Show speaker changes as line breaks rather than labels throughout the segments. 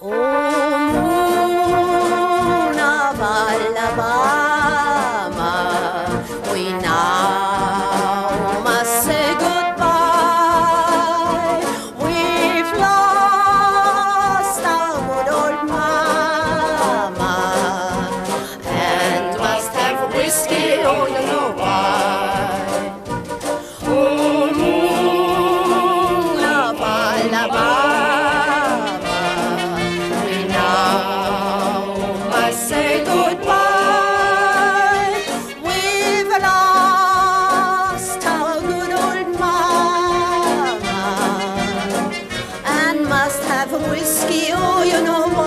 Oh, moon of Alabama, we now must say goodbye. We've lost our good old mama and must have whiskey, oh, you know why. Oh, moon of Alabama, say goodbye. We've lost our good old mama and must have a whiskey, oh, you know why.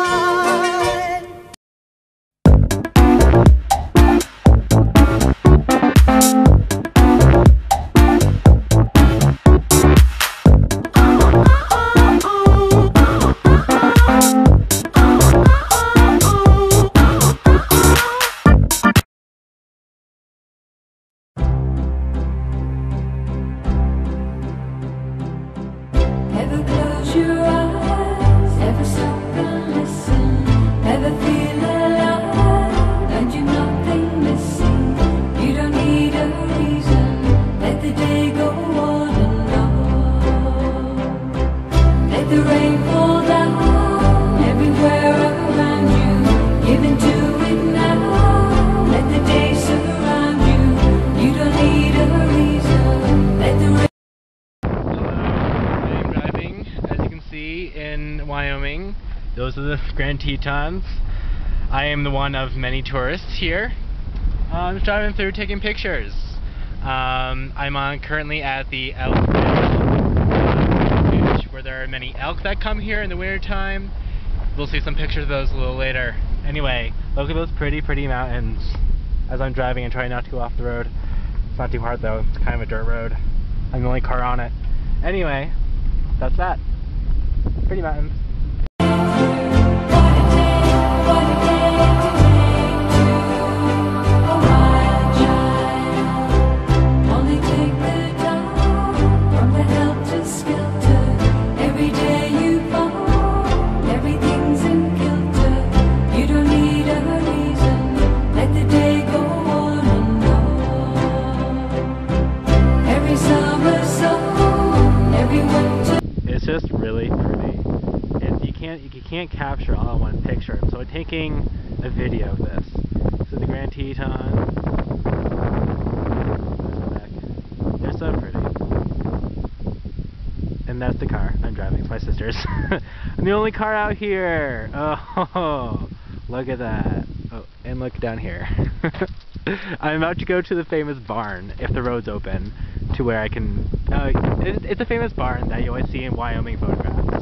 Ever close your eyes, ever stop and listen, ever feel alive, and you're nothing missing. You don't need a reason, let the day go on and on. Let the rain fall down everywhere around you, give into it now, let the day surround you. You don't need a reason, let the rain
in Wyoming. Those are the Grand Tetons. I am the one of many tourists here. I'm just driving through taking pictures. I'm currently at the elk ridge where there are many elk that come here in the winter time. We'll see some pictures of those a little later. Anyway, look at those pretty mountains as I'm driving and trying not to go off the road. It's not too hard though, it's kind of a dirt road. I'm the only car on it. Anyway, that's that. Pretty mountains. It's just really pretty. You can't capture all in one picture. So I'm taking a video of this. So the Grand Tetons. They're so pretty. And that's the car I'm driving. It's my sister's. I'm the only car out here. Oh, look at that. Oh, and look down here. I'm about to go to the famous barn if the road's open, to where I can. It's a famous barn that you always see in Wyoming photographs.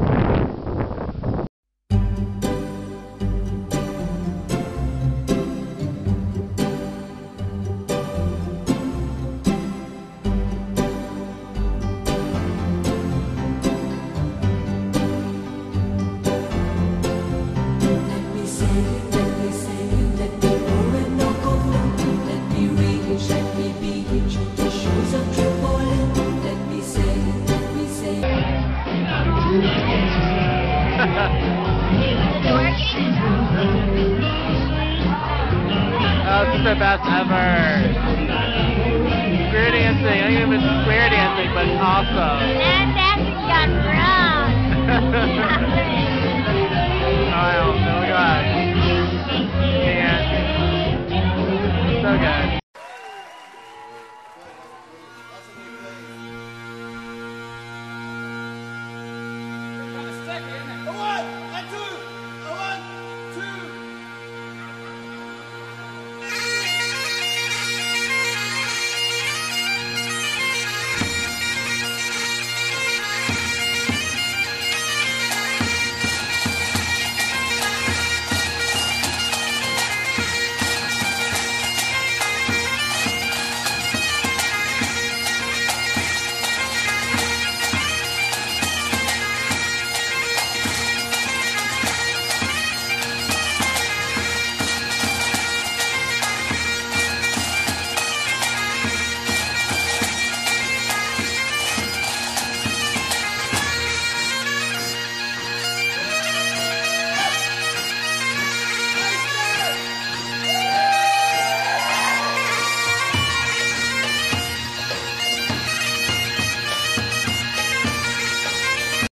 Oh, this is the best ever. Square dancing. I don't even know if it's square dancing, but it's awesome.
That dancing got wrong.